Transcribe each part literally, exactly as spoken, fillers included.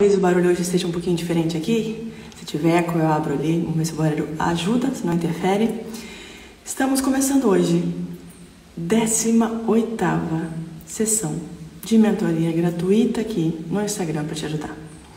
Talvez o barulho hoje esteja um pouquinho diferente aqui. Se tiver eco, eu abro ali. Vamos ver se o barulho ajuda, se não interfere. Estamos começando hoje décima oitava sessão de mentoria gratuita aqui no Instagram para te ajudar.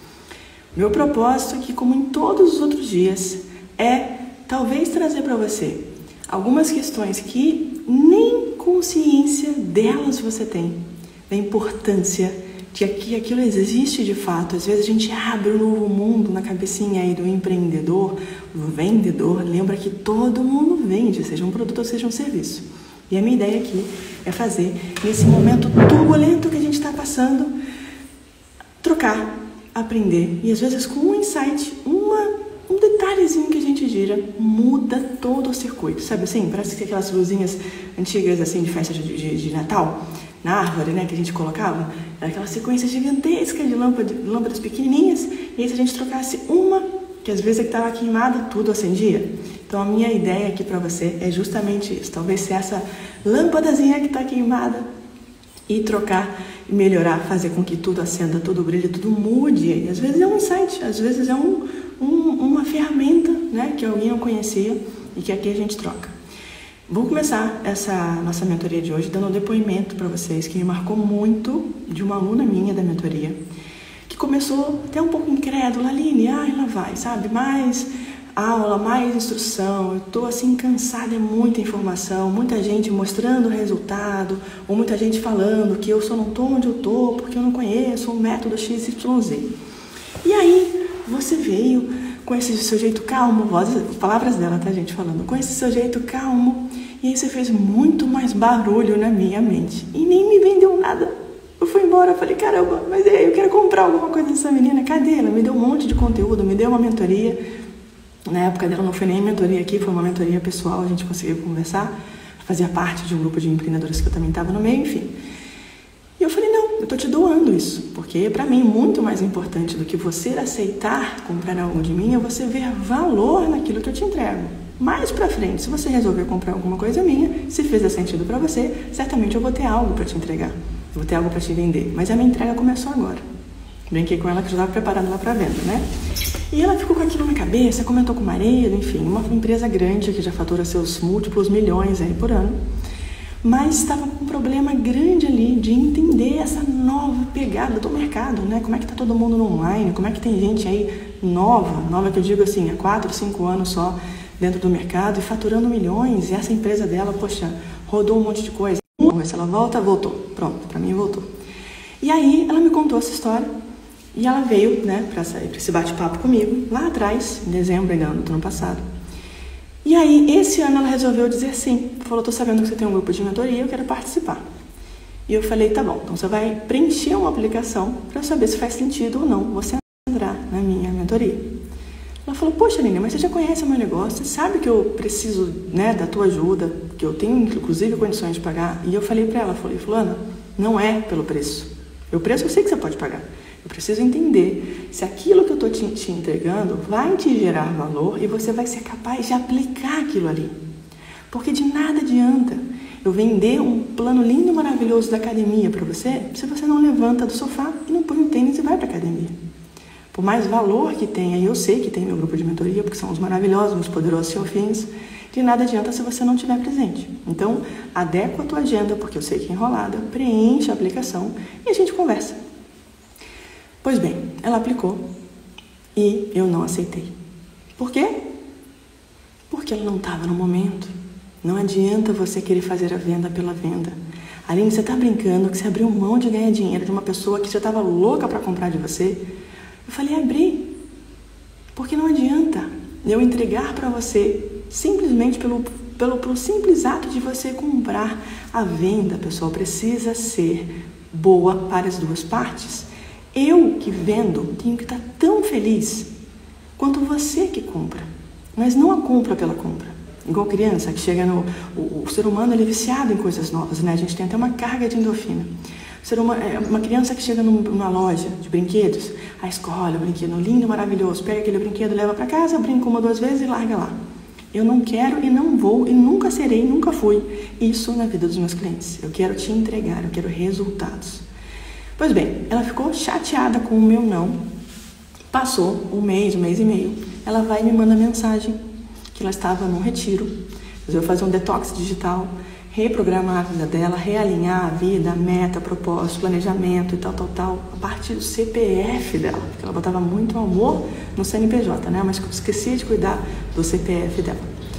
Meu propósito aqui, como em todos os outros dias, é talvez trazer para você algumas questões que nem consciência delas você tem, da importância de que aquilo existe de fato. Às vezes a gente abre um novo mundo na cabecinha aí do empreendedor, do vendedor. Lembra que todo mundo vende, seja um produto ou seja um serviço. E a minha ideia aqui é fazer, nesse momento turbulento que a gente está passando, trocar, aprender. E às vezes com um insight, uma, um detalhezinho que a gente gira, muda todo o circuito. Sabe assim? Parece que aquelas luzinhas antigas assim de festa de, de, de Natal, na árvore, né, que a gente colocava, era aquela sequência gigantesca de lâmpadas, de lâmpadas pequenininhas, e aí se a gente trocasse uma, que às vezes é que estava queimada, tudo acendia. Então a minha ideia aqui para você é justamente isso, talvez ser essa lâmpadazinha que está queimada, e trocar, e melhorar, fazer com que tudo acenda, tudo brilhe, tudo mude. E às vezes é um insight, às vezes é um, um, uma ferramenta, né, que alguém não conhecia, e que aqui a gente troca. Vou começar essa nossa mentoria de hoje dando um depoimento para vocês que me marcou muito, de uma aluna minha da mentoria, que começou até um pouco incrédula. Aline, ah, ela vai, sabe, mais aula, mais instrução, eu tô assim cansada, é muita informação, muita gente mostrando o resultado, ou muita gente falando que eu só não tô onde eu tô porque eu não conheço o método X Y Z. E aí você veio com esse seu jeito calmo, vozes, palavras dela, tá, gente, falando, com esse seu jeito calmo, e aí você fez muito mais barulho na minha mente, e nem me vendeu nada. Eu fui embora, eu falei, caramba, mas aí eu quero comprar alguma coisa dessa menina, cadê ela? Me deu um monte de conteúdo, me deu uma mentoria, na época dela não foi nem mentoria aqui, foi uma mentoria pessoal, a gente conseguiu conversar, fazia parte de um grupo de empreendedoras que eu também estava no meio, enfim. E eu falei, não, eu tô te doando isso, porque para mim muito mais importante do que você aceitar comprar algo de mim é você ver valor naquilo que eu te entrego. Mais pra frente, se você resolver comprar alguma coisa minha, se fizer sentido para você, certamente eu vou ter algo para te entregar, vou ter algo para te vender, mas a minha entrega começou agora. Brinquei com ela que já estava preparando ela para venda, né? E ela ficou com aquilo na cabeça, comentou com o marido, enfim, uma empresa grande que já fatura seus múltiplos milhões aí por ano, mas estava com um problema grande ali de entender essa nova pegada do mercado, né? Como é que tá todo mundo no online, como é que tem gente aí nova, nova que eu digo assim, há quatro, cinco anos só dentro do mercado e faturando milhões, e essa empresa dela, poxa, rodou um monte de coisa. Vamos ver se ela volta, voltou, pronto, para mim voltou. E aí ela me contou essa história, e ela veio, né, para esse bate-papo comigo, lá atrás, em dezembro ainda do ano passado. E aí, esse ano ela resolveu dizer sim. Falou, tô sabendo que você tem um grupo de mentoria, eu quero participar. E eu falei, tá bom, então você vai preencher uma aplicação para saber se faz sentido ou não você entrar na minha mentoria. Ela falou, poxa, Aline, mas você já conhece o meu negócio, você sabe que eu preciso, né, da tua ajuda, que eu tenho, inclusive, condições de pagar. E eu falei para ela, falei, fulana, não é pelo preço. O preço eu sei que você pode pagar. Eu preciso entender se aquilo que eu estou te, te entregando vai te gerar valor e você vai ser capaz de aplicar aquilo ali. Porque de nada adianta eu vender um plano lindo e maravilhoso da academia para você se você não levanta do sofá e não põe um tênis e vai para a academia. Por mais valor que tenha, e eu sei que tem meu grupo de mentoria, porque são os maravilhosos, os poderosos selfinhos, de nada adianta se você não estiver presente. Então, adequa a tua agenda, porque eu sei que é enrolada, preenche a aplicação e a gente conversa. Pois bem, ela aplicou e eu não aceitei. Por quê? Porque ela não estava no momento. Não adianta você querer fazer a venda pela venda. Aline, você está brincando que você abriu mão de ganhar dinheiro de uma pessoa que já estava louca para comprar de você? Eu falei, abri. Porque não adianta eu entregar para você simplesmente pelo, pelo, pelo simples ato de você comprar. A venda, pessoal, precisa ser boa para as duas partes. Eu que vendo tenho que estar tão feliz quanto você que compra, mas não a compra pela compra. Igual criança que chega no... O, o ser humano ele é viciado em coisas novas, né? A gente tem até uma carga de endorfina. O ser humano, uma criança que chega numa loja de brinquedos, aí escolhe o brinquedo lindo, maravilhoso, pega aquele brinquedo, leva para casa, brinca uma, duas vezes e larga lá. Eu não quero e não vou e nunca serei, nunca fui isso na vida dos meus clientes. Eu quero te entregar, eu quero resultados. Pois bem, ela ficou chateada com o meu não Passou um mês, um mês e meio, ela vai e me manda mensagem que ela estava num retiro, resolveu fazer um detox digital, reprogramar a vida dela, realinhar a vida, a meta, propósito, planejamento e tal, tal, tal, a partir do C P F dela, porque ela botava muito amor no C N P J, né? Mas esquecia de cuidar do C P F dela.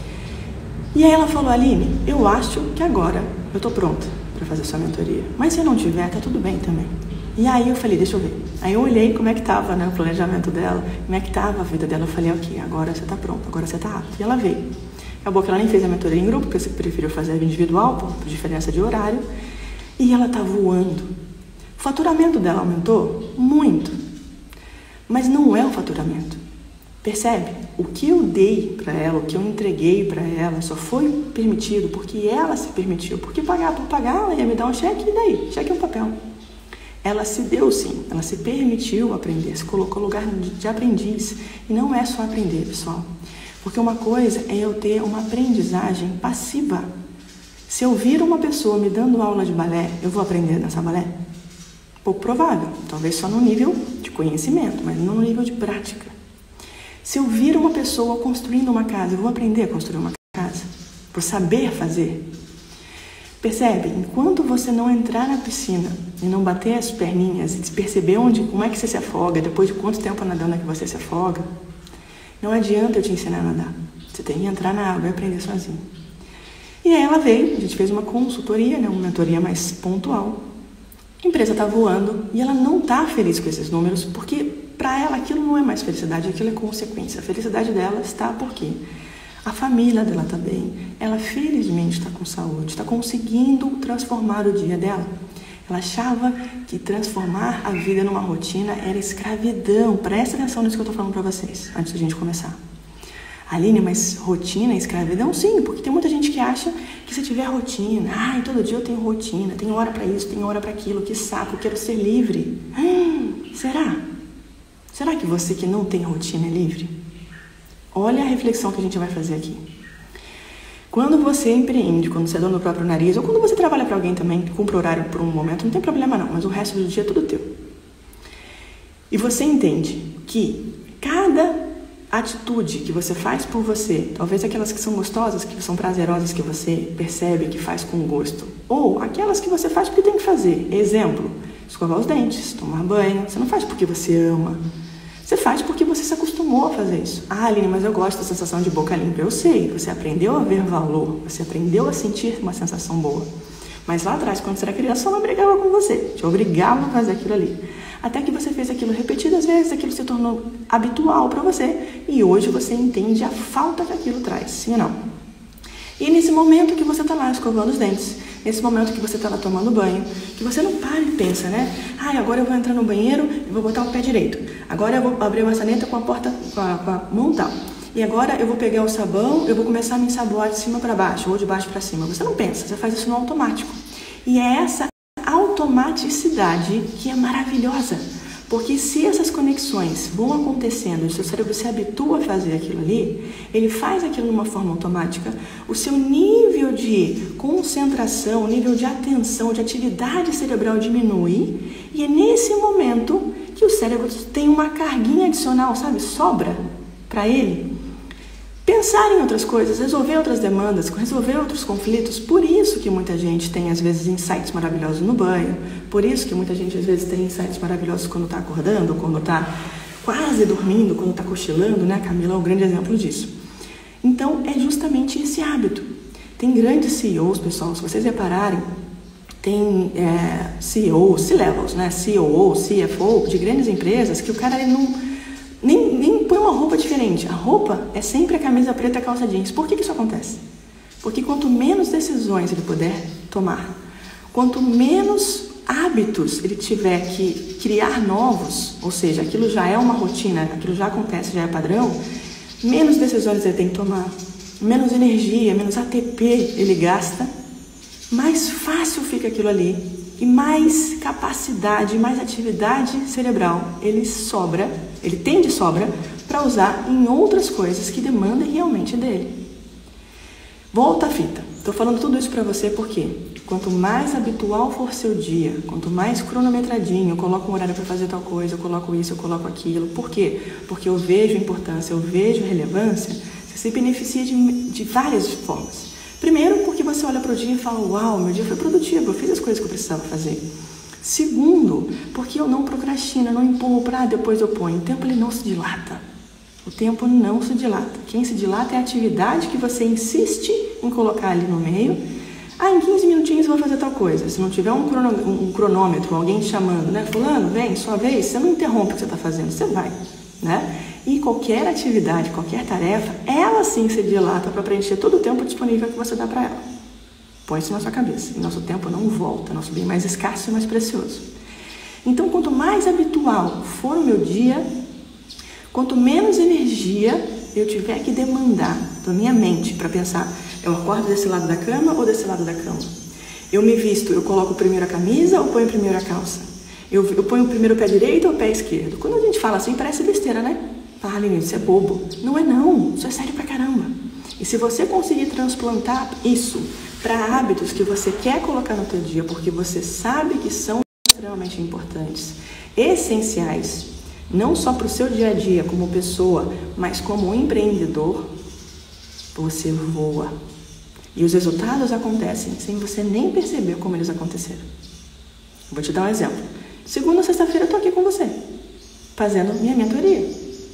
E aí ela falou: Aline, eu acho que agora eu tô pronta para fazer sua mentoria, mas se eu não tiver, tá tudo bem também. E aí eu falei: deixa eu ver. Aí eu olhei como é que tava, né, o planejamento dela, como é que tava a vida dela. Eu falei: ok, agora você tá pronta, agora você tá apta. E ela veio. Acabou que ela nem fez a mentoria em grupo, porque você preferiu fazer individual, por diferença de horário. E ela tá voando. O faturamento dela aumentou muito. Mas não é o faturamento. Percebe? O que eu dei para ela, o que eu entreguei para ela, só foi permitido porque ela se permitiu. Porque pagar por pagar, ela ia me dar um cheque, e daí? Cheque é um papel. Ela se deu sim, ela se permitiu aprender, se colocou no lugar de aprendiz. E não é só aprender, pessoal. Porque uma coisa é eu ter uma aprendizagem passiva. Se eu vir uma pessoa me dando aula de balé, eu vou aprender nessa balé? Pouco provável, talvez só no nível de conhecimento, mas não no nível de prática. Se eu vir uma pessoa construindo uma casa, eu vou aprender a construir uma casa? Vou saber fazer? Percebe? Enquanto você não entrar na piscina e não bater as perninhas e perceber onde, como é que você se afoga, depois de quanto tempo nadando é que você se afoga, não adianta eu te ensinar a nadar. Você tem que entrar na água e aprender sozinho. E aí ela veio, a gente fez uma consultoria, né, uma mentoria mais pontual. A empresa está voando e ela não está feliz com esses números, porque para ela aquilo não é mais felicidade, aquilo é consequência. A felicidade dela está porque a família dela está bem, ela felizmente está com saúde, está conseguindo transformar o dia dela. Ela achava que transformar a vida numa rotina era escravidão. Presta atenção nisso que eu estou falando para vocês, antes da gente começar. Aline, mas rotina é escravidão? Sim, porque tem muita gente que acha que se tiver rotina, ai, todo dia eu tenho rotina, tenho hora para isso, tenho hora para aquilo, que saco, eu quero ser livre. Hum, será? Será que você que não tem rotina é livre? Olha a reflexão que a gente vai fazer aqui. Quando você empreende, quando você é dono do próprio nariz, ou quando você trabalha para alguém também, que cumpre horário por um momento, não tem problema não, mas o resto do dia é tudo teu. E você entende que cada atitude que você faz por você, talvez aquelas que são gostosas, que são prazerosas, que você percebe que faz com gosto, ou aquelas que você faz porque tem que fazer. Exemplo, escovar os dentes, tomar banho, você não faz porque você ama. Você faz porque você se acostumou a fazer isso. Ah, Aline, mas eu gosto da sensação de boca limpa. Eu sei, você aprendeu a ver valor, você aprendeu a sentir uma sensação boa. Mas lá atrás, quando você era criança, sua mãe brigava com você, te obrigava a fazer aquilo ali. Até que você fez aquilo repetidas vezes, aquilo se tornou habitual para você e hoje você entende a falta que aquilo traz, sim ou não? E nesse momento que você está lá escovando os dentes, nesse momento que você está lá tomando banho, que você não para e pensa, né? Ah, agora eu vou entrar no banheiro e vou botar o pé direito. Agora eu vou abrir a maçaneta com a porta, com a, com a mão tal. E agora eu vou pegar o sabão, eu vou começar a me ensaboar de cima para baixo ou de baixo para cima. Você não pensa, você faz isso no automático. E é essa automaticidade que é maravilhosa. Porque se essas conexões vão acontecendo, o seu cérebro se habitua a fazer aquilo ali, ele faz aquilo de uma forma automática, o seu nível de concentração, o nível de atenção, de atividade cerebral diminui, e é nesse momento que o cérebro tem uma carguinha adicional, sabe, sobra para ele pensar em outras coisas, resolver outras demandas, resolver outros conflitos. Por isso que muita gente tem, às vezes, insights maravilhosos no banho. Por isso que muita gente, às vezes, tem insights maravilhosos quando está acordando, quando está quase dormindo, quando está cochilando, né? A Camila é um grande exemplo disso. Então, é justamente esse hábito. Tem grandes C E Os, pessoal, se vocês repararem, tem é, C E Os, C-levels, né? C O O, C F O, de grandes empresas, que o cara ele não... Nem, nem põe uma roupa diferente. A roupa é sempre a camisa preta e a calça jeans. Por que que isso acontece? Porque quanto menos decisões ele puder tomar, quanto menos hábitos ele tiver que criar novos, ou seja, aquilo já é uma rotina, aquilo já acontece, já é padrão, menos decisões ele tem que tomar, menos energia, menos A T P ele gasta, mais fácil fica aquilo ali. E mais capacidade, mais atividade cerebral ele sobra, ele tem de sobra para usar em outras coisas que demandem realmente dele. Volta a fita. Estou falando tudo isso para você porque quanto mais habitual for seu dia, quanto mais cronometradinho, eu coloco um horário para fazer tal coisa, eu coloco isso, eu coloco aquilo. Por quê? Porque eu vejo importância, eu vejo relevância, você se beneficia de, de várias formas. Primeiro, porque você olha para o dia e fala, uau, meu dia foi produtivo, eu fiz as coisas que eu precisava fazer. Segundo, porque eu não procrastino, eu não empurro para ah, depois eu ponho. O tempo ele não se dilata. O tempo não se dilata. Quem se dilata é a atividade que você insiste em colocar ali no meio. Ah, em quinze minutinhos eu vou fazer tal coisa. Se não tiver um, crono, um cronômetro, alguém te chamando, né? Fulano, vem, sua vez, você não interrompe o que você está fazendo, você vai, né? E qualquer atividade, qualquer tarefa, ela sim se dilata para preencher todo o tempo disponível que você dá para ela. Põe isso na sua cabeça. E nosso tempo não volta, nosso bem mais escasso e mais precioso. Então, quanto mais habitual for o meu dia, quanto menos energia eu tiver que demandar da minha mente para pensar, eu acordo desse lado da cama ou desse lado da cama? Eu me visto, eu coloco primeiro a camisa ou ponho primeiro a calça? Eu, eu ponho primeiro o pé direito ou o pé esquerdo? Quando a gente fala assim, parece besteira, né? Fala, Aline, isso é bobo. Não é não, isso é sério pra caramba. E se você conseguir transplantar isso para hábitos que você quer colocar no teu dia, porque você sabe que são extremamente importantes, essenciais, não só para o seu dia a dia como pessoa, mas como empreendedor, você voa. E os resultados acontecem sem você nem perceber como eles aconteceram. Vou te dar um exemplo. Segunda, sexta-feira eu tô aqui com você, fazendo minha mentoria.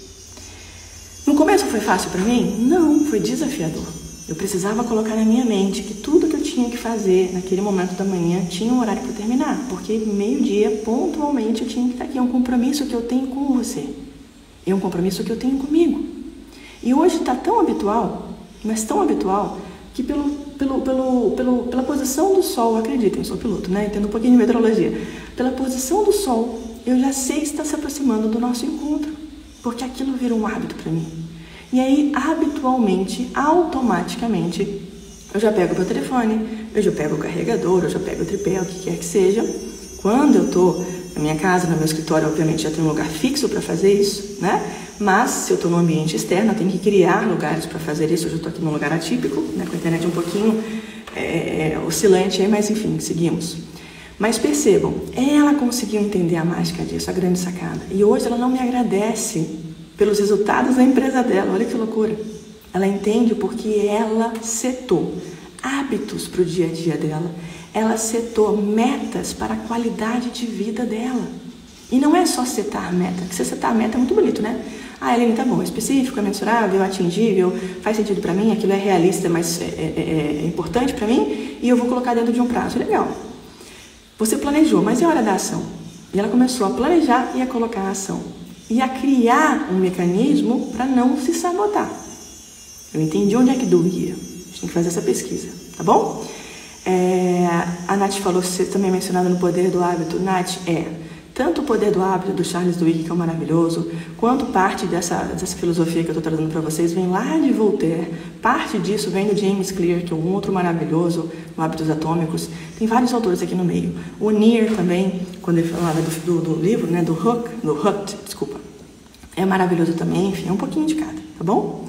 No começo foi fácil para mim? Não, foi desafiador. Eu precisava colocar na minha mente que tudo que eu tinha que fazer naquele momento da manhã tinha um horário para terminar, porque meio-dia, pontualmente, eu tinha que estar aqui. É um compromisso que eu tenho com você. É um compromisso que eu tenho comigo. E hoje está tão habitual, mas tão habitual, que pelo, pelo, pelo, pelo, pela posição do sol, acreditem, sou piloto, né? Entendo um pouquinho de meteorologia. Pela posição do sol, eu já sei que está se aproximando do nosso encontro, porque aquilo vira um hábito para mim. E aí, habitualmente, automaticamente, eu já pego o meu telefone, eu já pego o carregador, eu já pego o tripé, o que quer que seja. Quando eu estou na minha casa, no meu escritório, obviamente, já tem um lugar fixo para fazer isso, né? Mas, se eu estou no ambiente externo, eu tenho que criar lugares para fazer isso. Eu já estou aqui num lugar atípico, né? Com a internet um pouquinho é, oscilante aí, mas enfim, seguimos. Mas percebam, ela conseguiu entender a mágica disso, a grande sacada. E hoje ela não me agradece pelos resultados da empresa dela, olha que loucura. Ela entende porque ela setou hábitos para o dia a dia dela, ela setou metas para a qualidade de vida dela. E não é só setar meta, porque você setar meta é muito bonito, né? Ah, Aline, tá bom, é específico, é mensurável, é atingível, faz sentido para mim, aquilo é realista, mas é, é, é importante para mim, e eu vou colocar dentro de um prazo. Legal. Você planejou, mas é hora da ação. E ela começou a planejar e a colocar a ação. E a criar um mecanismo para não se sabotar. Eu entendi onde é que doía. A gente tem que fazer essa pesquisa, tá bom? É, a Nath falou, você também é mencionada no Poder do Hábito. Nath, é tanto o Poder do Hábito do Charles Duhigg, que é um maravilhoso, quanto parte dessa, dessa filosofia que eu estou trazendo para vocês vem lá de Voltaire. Parte disso vem do James Clear, que é um outro maravilhoso, no Hábitos Atômicos. Tem vários autores aqui no meio. O Nier também, quando ele falava do, do, do livro, né, do Hook, do Hooked, desculpa, é maravilhoso também. Enfim, é um pouquinho de cada, tá bom?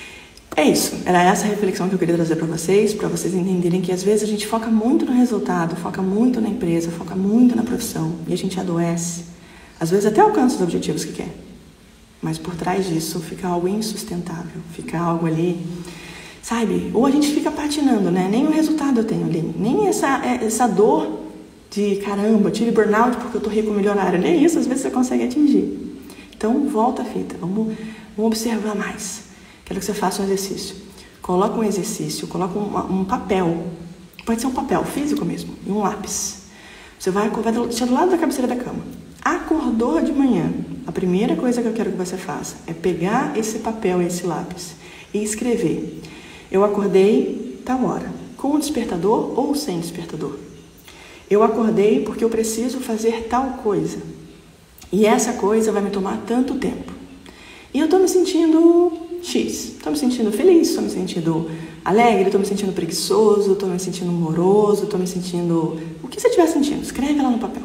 É isso, era essa a reflexão que eu queria trazer para vocês, para vocês entenderem que às vezes a gente foca muito no resultado, foca muito na empresa, foca muito na profissão e a gente adoece. Às vezes até alcança os objetivos que quer, mas por trás disso fica algo insustentável, fica algo ali, sabe? Ou a gente fica patinando, né? Nem o resultado eu tenho ali, nem essa, essa dor de caramba, eu tive burnout porque eu tô rico milionário, nem isso às vezes você consegue atingir. Então volta a fita, vamos, vamos observar mais. Quero que você faça um exercício. Coloca um exercício, coloca um, um papel. Pode ser um papel físico mesmo, e um lápis. Você vai, vai deixar do lado da cabeceira da cama. Acordou de manhã. A primeira coisa que eu quero que você faça é pegar esse papel e esse lápis e escrever. Eu acordei tal hora, com o despertador ou sem despertador. Eu acordei porque eu preciso fazer tal coisa. E essa coisa vai me tomar tanto tempo. E eu tô me sentindo X. Estou me sentindo feliz, estou me sentindo alegre, estou me sentindo preguiçoso, estou me sentindo moroso, estou me sentindo... O que você estiver sentindo, escreve lá no papel.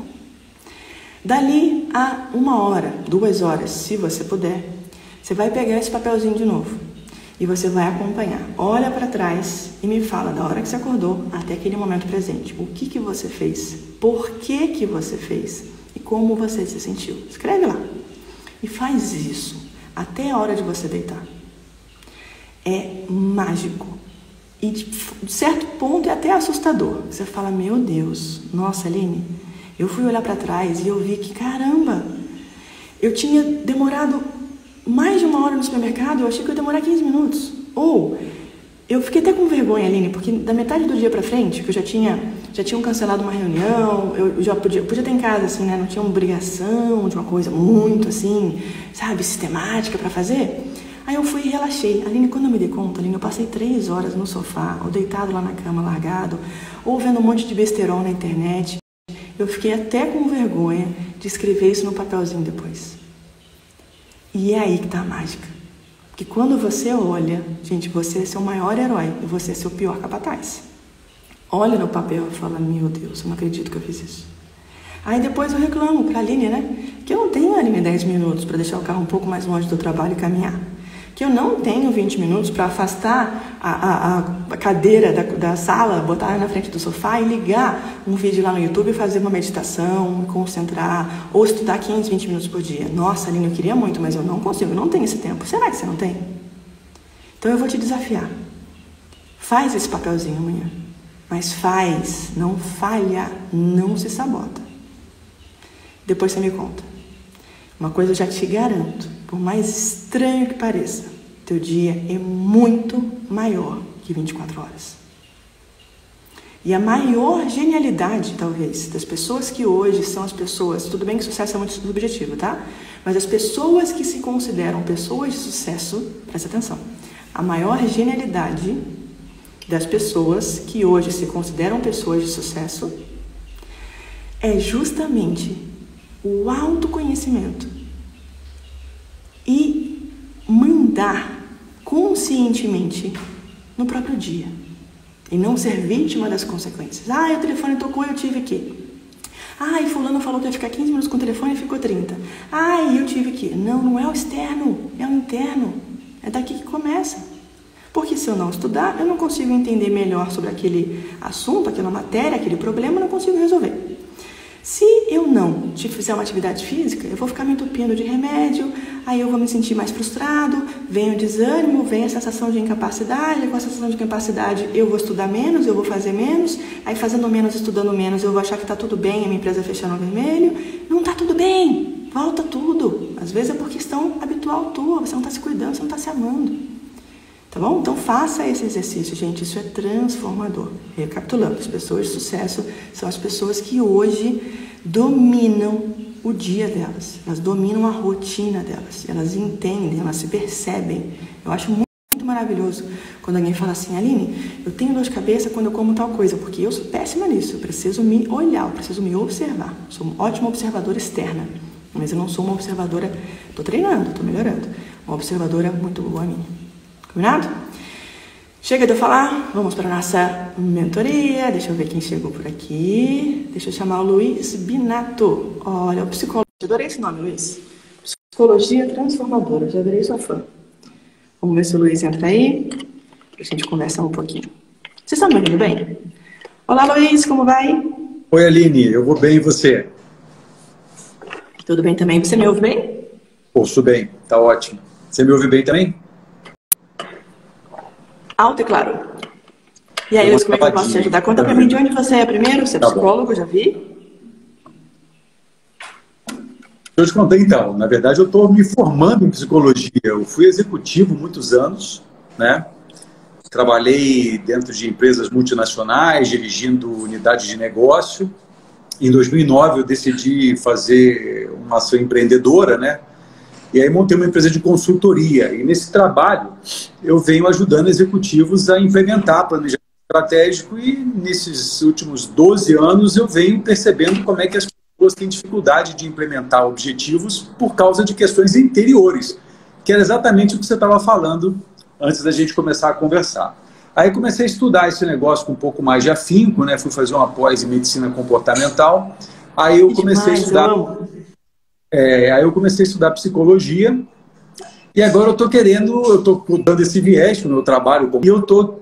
Dali a uma hora, duas horas, se você puder, você vai pegar esse papelzinho de novo. E você vai acompanhar. Olha para trás e me fala da hora que você acordou até aquele momento presente. O que que você fez? Por que que você fez? E como você se sentiu? Escreve lá. E faz isso até a hora de você deitar. É mágico. E de certo ponto é até assustador. Você fala, meu Deus, nossa, Aline, eu fui olhar para trás e eu vi que, caramba, eu tinha demorado mais de uma hora no supermercado, eu achei que eu ia demorar quinze minutos. Ou, eu fiquei até com vergonha, Aline, porque da metade do dia para frente, que eu já tinha, já tinham cancelado uma reunião, eu já podia, podia estar em casa, assim, né? Não tinha uma obrigação de uma coisa muito, assim, sabe, sistemática para fazer. Aí eu fui e relaxei. Aline, quando eu me dei conta, Aline, eu passei três horas no sofá, ou deitado lá na cama, largado, ou vendo um monte de besterol na internet. Eu fiquei até com vergonha de escrever isso no papelzinho depois. E é aí que tá a mágica. Porque quando você olha, gente, você é seu maior herói e você é seu pior capataz. Olha no papel e fala, meu Deus, eu não acredito que eu fiz isso. Aí depois eu reclamo pra Aline, né? Que eu não tenho, Aline, dez minutos para deixar o carro um pouco mais longe do trabalho e caminhar. Que eu não tenho vinte minutos para afastar a, a, a cadeira da, da sala, botar ela na frente do sofá e ligar um vídeo lá no YouTube e fazer uma meditação, me concentrar, ou estudar quinze, vinte minutos por dia. Nossa, Aline, eu queria muito, mas eu não consigo, eu não tenho esse tempo. Será que você não tem? Então eu vou te desafiar. Faz esse papelzinho amanhã. Mas faz, não falha, não se sabota. Depois você me conta. Uma coisa eu já te garanto, por mais estranho que pareça, teu dia é muito maior que vinte e quatro horas. E a maior genialidade, talvez, das pessoas que hoje são as pessoas, tudo bem que sucesso é muito subjetivo, tá? Mas as pessoas que se consideram pessoas de sucesso, presta atenção, a maior genialidade das pessoas que hoje se consideram pessoas de sucesso é justamente o autoconhecimento e mandar conscientemente no próprio dia e não ser vítima das consequências. Ah, o telefone tocou e eu tive que. Ah, e fulano falou que ia ficar quinze minutos com o telefone e ficou trinta. Ah, e eu tive que. Não, não é o externo, é o interno. É daqui que começa. Porque se eu não estudar, eu não consigo entender melhor sobre aquele assunto, aquela matéria, aquele problema, eu não consigo resolver. Se eu não te fizer uma atividade física, eu vou ficar me entupindo de remédio, aí eu vou me sentir mais frustrado, vem o desânimo, vem a sensação de incapacidade, com a sensação de incapacidade eu vou estudar menos, eu vou fazer menos, aí fazendo menos, estudando menos, eu vou achar que está tudo bem, a minha empresa fechando no vermelho. Não está tudo bem, volta tudo. Às vezes é por questão habitual tua, você não está se cuidando, você não está se amando. Tá bom? Então faça esse exercício, gente, isso é transformador. Recapitulando, as pessoas de sucesso são as pessoas que hoje dominam o dia delas, elas dominam a rotina delas, elas entendem, elas se percebem. Eu acho muito, muito maravilhoso quando alguém fala assim, Aline, eu tenho dor de cabeça quando eu como tal coisa, porque eu sou péssima nisso, eu preciso me olhar, eu preciso me observar. Eu sou uma ótima observadora externa, mas eu não sou uma observadora, estou treinando, estou melhorando, uma observadora muito boa minha. Combinado? Chega de eu falar, vamos para a nossa mentoria. Deixa eu ver quem chegou por aqui. Deixa eu chamar o Luiz Binato. Olha, o psicólogo. Adorei esse nome, Luiz. Psicologia transformadora. Já virei sua fã. Vamos ver se o Luiz entra aí. Para a gente conversar um pouquinho. Vocês estão me ouvindo bem? Olá, Luiz, como vai? Oi, Aline. Eu vou bem, e você? Tudo bem também. Você me ouve bem? Ouço bem. Tá ótimo. Você me ouve bem também? Alto e claro. E aí, Luiz, como é que eu posso te ajudar? Conta pra mim de onde você é primeiro. Você é psicólogo, já vi? Eu te contei, então. Na verdade, eu estou me formando em psicologia. Eu fui executivo muitos anos, né? Trabalhei dentro de empresas multinacionais, dirigindo unidades de negócio. Em dois mil e nove, eu decidi fazer uma ação empreendedora, né? E aí montei uma empresa de consultoria. E nesse trabalho eu venho ajudando executivos a implementar planejamento estratégico e nesses últimos doze anos eu venho percebendo como é que as pessoas têm dificuldade de implementar objetivos por causa de questões interiores, que era exatamente o que você estava falando antes da gente começar a conversar. Aí comecei a estudar esse negócio com um pouco mais de afinco, né? Fui fazer uma pós em medicina comportamental. Aí eu comecei a estudar... É, aí eu comecei a estudar psicologia E agora eu estou querendo, eu estou dando esse viés para o meu trabalho, e eu estou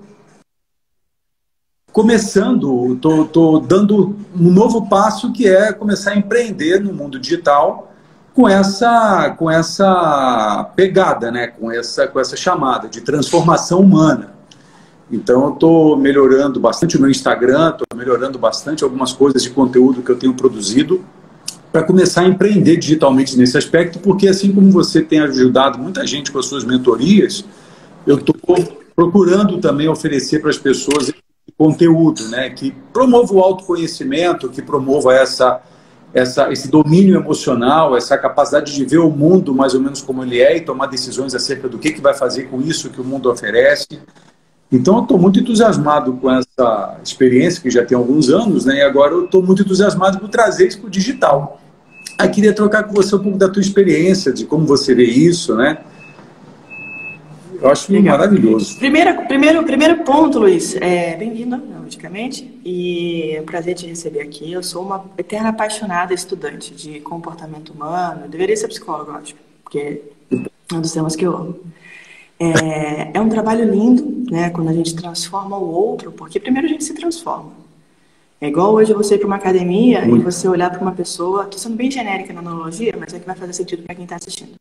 começando, estou dando um novo passo, que é começar a empreender no mundo digital com essa, com essa pegada, né? com, essa, com essa chamada de transformação humana. Então, eu estou melhorando bastante o meu Instagram, estou melhorando bastante algumas coisas de conteúdo que eu tenho produzido para começar a empreender digitalmente nesse aspecto, porque assim como você tem ajudado muita gente com as suas mentorias, eu estou procurando também oferecer para as pessoas conteúdo, né, que promova o autoconhecimento, que promova essa, essa, esse domínio emocional, essa capacidade de ver o mundo mais ou menos como ele é e tomar decisões acerca do que, que vai fazer com isso que o mundo oferece. Então, eu estou muito entusiasmado com essa experiência, que já tem alguns anos, né, e agora eu estou muito entusiasmado por trazer isso para o digital. Aí, queria trocar com você um pouco da tua experiência, de como você vê isso, né? Eu acho Legal. Maravilhoso. Primeiro, primeiro, primeiro ponto, Luiz, é, bem-vindo, logicamente, e é um prazer te receber aqui. Eu sou uma eterna apaixonada estudante de comportamento humano, eu deveria ser psicóloga, lógico, porque é um dos temas que eu amo. É, é um trabalho lindo, né, quando a gente transforma o outro, porque primeiro a gente se transforma. É igual hoje você ir para uma academia Muito. E você olhar para uma pessoa, estou sendo bem genérica na analogia, mas é que vai fazer sentido para quem está assistindo.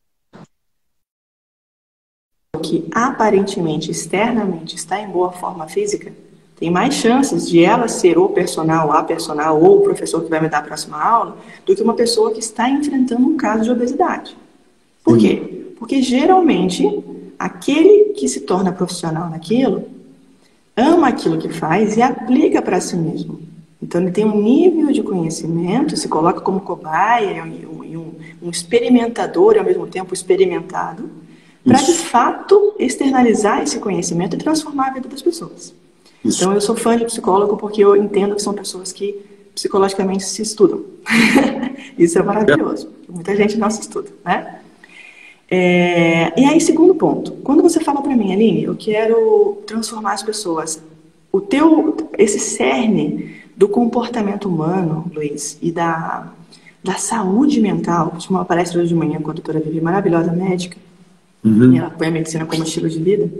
Que aparentemente, externamente, está em boa forma física, tem mais chances de ela ser o personal, a personal, ou o professor que vai me dar a próxima aula, do que uma pessoa que está enfrentando um caso de obesidade. Por Sim. quê? Porque geralmente, aquele que se torna profissional naquilo, ama aquilo que faz e aplica para si mesmo. Então, ele tem um nível de conhecimento, se coloca como cobaia e um, um, um experimentador e, ao mesmo tempo, experimentado, para, de fato, externalizar esse conhecimento e transformar a vida das pessoas. Isso. Então, eu sou fã de psicólogo porque eu entendo que são pessoas que psicologicamente se estudam. Isso é maravilhoso. Muita gente não se estuda, né? É, e aí, segundo ponto. Quando você fala para mim, Aline, eu quero transformar as pessoas, o teu, esse cerne do comportamento humano, Luiz, e da, da saúde mental, tive uma palestra hoje de manhã com a doutora Vivi, maravilhosa médica, Uhum. e ela põe a medicina como estilo de vida.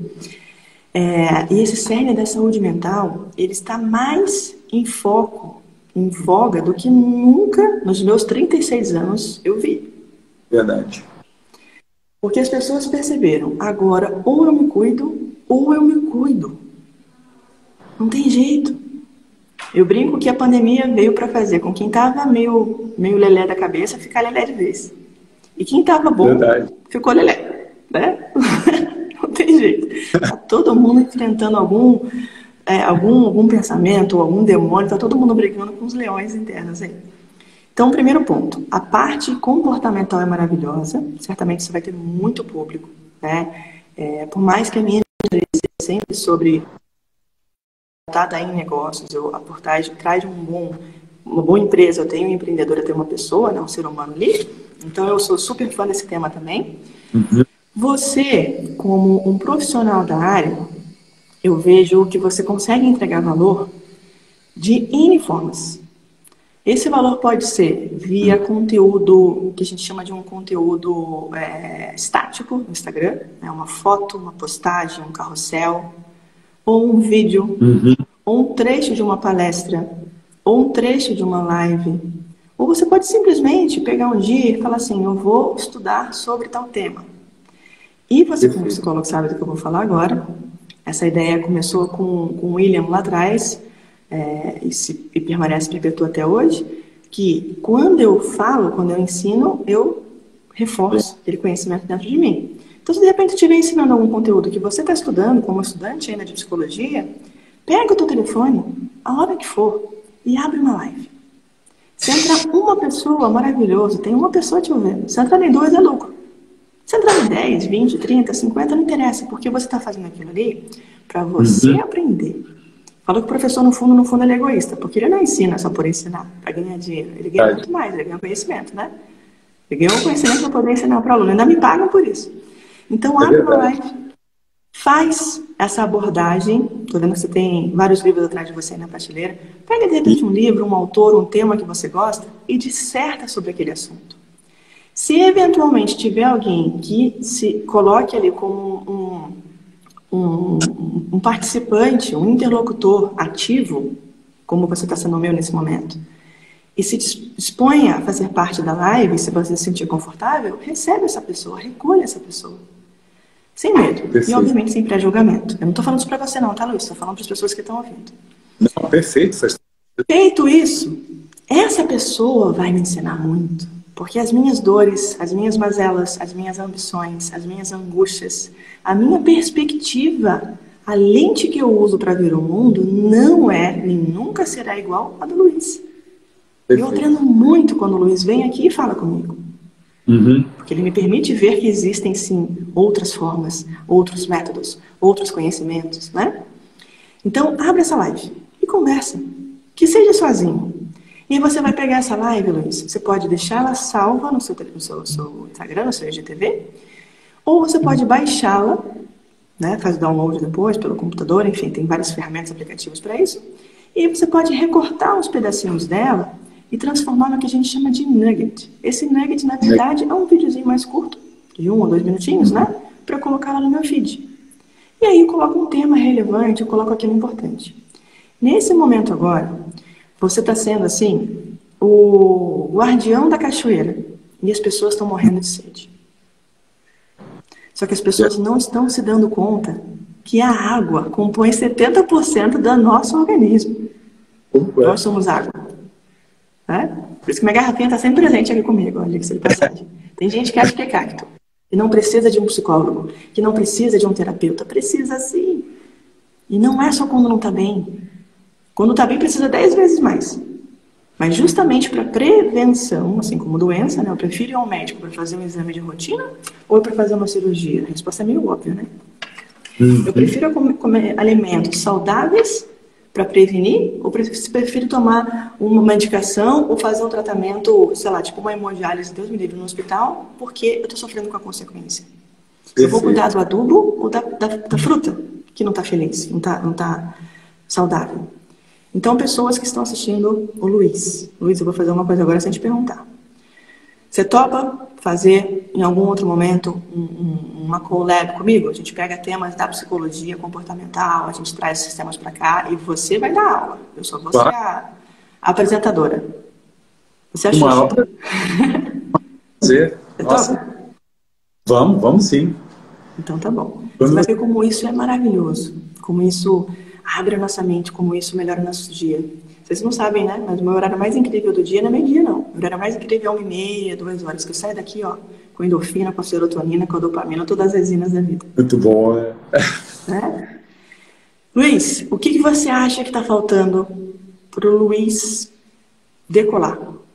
É, e esse cerne da saúde mental, ele está mais em foco, em voga, do que nunca nos meus trinta e seis anos eu vi. Verdade. Porque as pessoas perceberam, agora ou eu me cuido, ou eu me cuido. Não tem jeito. Eu brinco que a pandemia veio para fazer com quem estava meio, meio lelé da cabeça ficar lelé de vez. E quem estava bom, Verdade. Ficou lelé. Né? Não tem jeito. Está todo mundo enfrentando algum, é, algum, algum pensamento, ou algum demônio, está todo mundo brigando com os leões internos aí. Então, primeiro ponto, a parte comportamental é maravilhosa, certamente você vai ter muito público, né? É, por mais que a minha seja sempre sobre tratada em negócios, eu, a por trás, traz um bom, uma boa empresa, eu tenho um empreendedor, eu tenho uma pessoa, né, um ser humano ali, então eu sou super fã desse tema também. Uhum. Você, como um profissional da área, eu vejo que você consegue entregar valor de N formas. Esse valor pode ser via conteúdo, que a gente chama de um conteúdo é, estático no Instagram, né? Uma foto, uma postagem, um carrossel, ou um vídeo, uhum. ou um trecho de uma palestra, ou um trecho de uma live. Ou você pode simplesmente pegar um dia e falar assim, eu vou estudar sobre tal tema. E você, como psicólogo, sabe do que eu vou falar agora. Essa ideia começou com, com o William lá atrás, é, e, se, e permanece perpetua até hoje, que quando eu falo, quando eu ensino, eu reforço aquele conhecimento dentro de mim. Então, se de repente eu estiver ensinando algum conteúdo que você está estudando, como estudante ainda de psicologia, pega o teu telefone, a hora que for, e abre uma live. Se entrar uma pessoa, maravilhoso, tem uma pessoa te ouvindo. Se entrar em duas, é lucro. Se entrar em dez, vinte, trinta, cinquenta, não interessa, porque você está fazendo aquilo ali para você uhum. aprender. Fala que o professor, no fundo, no fundo, ele é egoísta, porque ele não ensina só por ensinar, para ganhar dinheiro. Ele ganha é. muito mais, ele ganha conhecimento, né? Ele ganha o conhecimento para poder ensinar para o aluno. Ainda me pagam por isso. Então, é abre uma live, faz essa abordagem. Estou vendo que você tem vários livros atrás de você aí na prateleira. Pega, de repente, um livro, um autor, um tema que você gosta e disserta sobre aquele assunto. Se eventualmente tiver alguém que se coloque ali como um, um, um participante, um interlocutor ativo, como você está sendo meu nesse momento, e se disponha a fazer parte da live, se você se sentir confortável, recebe essa pessoa, recolha essa pessoa. Sem medo. Perfeito. E, obviamente, sem pré-julgamento. Eu não estou falando isso para você não, tá, Luiz? Estou falando para as pessoas que estão ouvindo. Não, perfeito. Feito isso, essa pessoa vai me ensinar muito. Porque as minhas dores, as minhas mazelas, as minhas ambições, as minhas angústias, a minha perspectiva, a lente que eu uso para ver o mundo, não é, nem nunca será igual a do Luiz. Perfeito. Eu aprendo muito quando o Luiz vem aqui e fala comigo. Uhum. Porque ele me permite ver que existem, sim, outras formas, outros métodos, outros conhecimentos, né? Então, abre essa live e conversa. Que seja sozinho. E aí você vai pegar essa live, Luiz, você pode deixar ela salva no seu, no seu, seu Instagram, no seu I G T V, ou você pode baixá-la, né, faz o download depois pelo computador, enfim, tem várias ferramentas aplicativos para isso, e você pode recortar uns pedacinhos dela e transformar no que a gente chama de nugget. Esse nugget, na verdade, é um videozinho mais curto, de um ou dois minutinhos, né, para eu colocar lá no meu feed. E aí eu coloco um tema relevante, eu coloco aquilo importante. Nesse momento agora, você está sendo, assim, o guardião da cachoeira. E as pessoas estão morrendo de sede. Só que as pessoas não estão se dando conta que a água compõe setenta por cento do nosso organismo. Nós somos água. Né? Por isso que minha garrafinha está sempre presente aqui comigo, olha que de passagem. Tem gente que acha que é cacto. E não precisa de um psicólogo. Que não precisa de um terapeuta. Precisa sim. E não é só quando não está bem. Quando está bem, precisa dez vezes mais. Mas justamente para prevenção, assim como doença, né? Eu prefiro ir ao médico para fazer um exame de rotina ou para fazer uma cirurgia? A resposta é meio óbvia, né? Uhum. Eu prefiro comer, comer alimentos saudáveis para prevenir ou prefiro tomar uma medicação ou fazer um tratamento, sei lá, tipo uma hemodiálise, Deus me livre, no hospital, porque eu estou sofrendo com a consequência. Perfeito. Eu vou cuidar do adubo ou da, da, da fruta que não está feliz, não está não tá saudável. Então, pessoas que estão assistindo o Luiz. Luiz, eu vou fazer uma coisa agora sem te perguntar. Você topa fazer, em algum outro momento, um, um, uma collab comigo? A gente pega temas da psicologia comportamental, a gente traz esses temas para cá e você vai dar aula. Eu só vou ser a, a apresentadora. Você achou? Uma aula. Prazer. Nossa. Vamos, vamos sim. Então tá bom. Você vai ver como isso é maravilhoso. Como isso abre a nossa mente, como isso melhora o nosso dia. Vocês não sabem, né? Mas o meu horário mais incrível do dia não é meio-dia, não. O horário mais incrível é uma e meia, duas horas, que eu saio daqui, ó, com endorfina, com serotonina, com a dopamina, todas as enzimas da vida. Muito bom, é. Né? Luiz, o que, que você acha que está faltando para o Luiz decolar?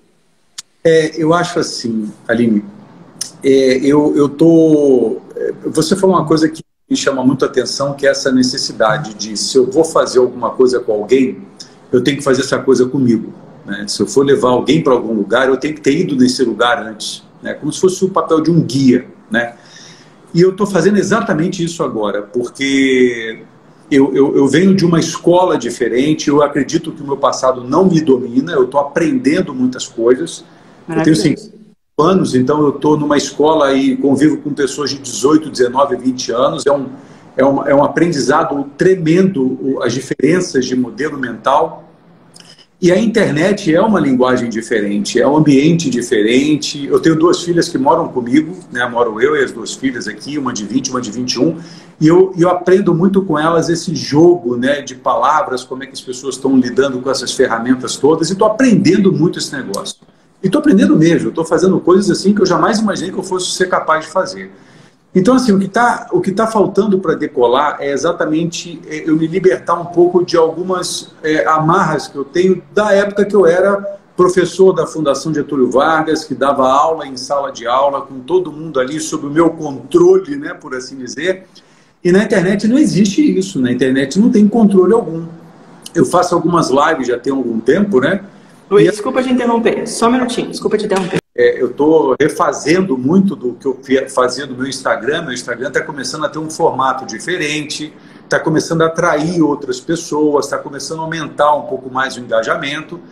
É, eu acho assim, Aline, é, eu, eu tô... Você falou uma coisa que me chama muito a atenção, que é essa necessidade de, se eu vou fazer alguma coisa com alguém, eu tenho que fazer essa coisa comigo. Né? Se eu for levar alguém para algum lugar, eu tenho que ter ido nesse lugar antes, né? Como se fosse o papel de um guia. Né? E eu estou fazendo exatamente isso agora, porque eu, eu, eu venho de uma escola diferente, eu acredito que o meu passado não me domina, eu estou aprendendo muitas coisas. Eu tenho cinquenta anos, então eu estou numa escola e convivo com pessoas de dezoito, dezenove, vinte anos. É um, é um, é um aprendizado tremendo, as diferenças de modelo mental. E a internet é uma linguagem diferente, é um ambiente diferente. Eu tenho duas filhas que moram comigo, né? Moro eu e as duas filhas aqui, uma de vinte, uma de vinte e um, e eu, eu aprendo muito com elas esse jogo, né, de palavras, como é que as pessoas estão lidando com essas ferramentas todas, e estou aprendendo muito esse negócio. E estou aprendendo mesmo, estou fazendo coisas assim que eu jamais imaginei que eu fosse ser capaz de fazer. Então, assim, o que está o que tá faltando para decolar é exatamente eu me libertar um pouco de algumas é, amarras que eu tenho da época que eu era professor da Fundação Getúlio Vargas, que dava aula em sala de aula, com todo mundo ali sob o meu controle, né, por assim dizer. E na internet não existe isso, na internet não tem controle algum. Eu faço algumas lives já tem algum tempo, né? Luiz, desculpa te interromper, só um minutinho, desculpa te interromper. É, eu estou refazendo muito do que eu fazia no meu Instagram. Meu Instagram está começando a ter um formato diferente, está começando a atrair outras pessoas, está começando a aumentar um pouco mais o engajamento.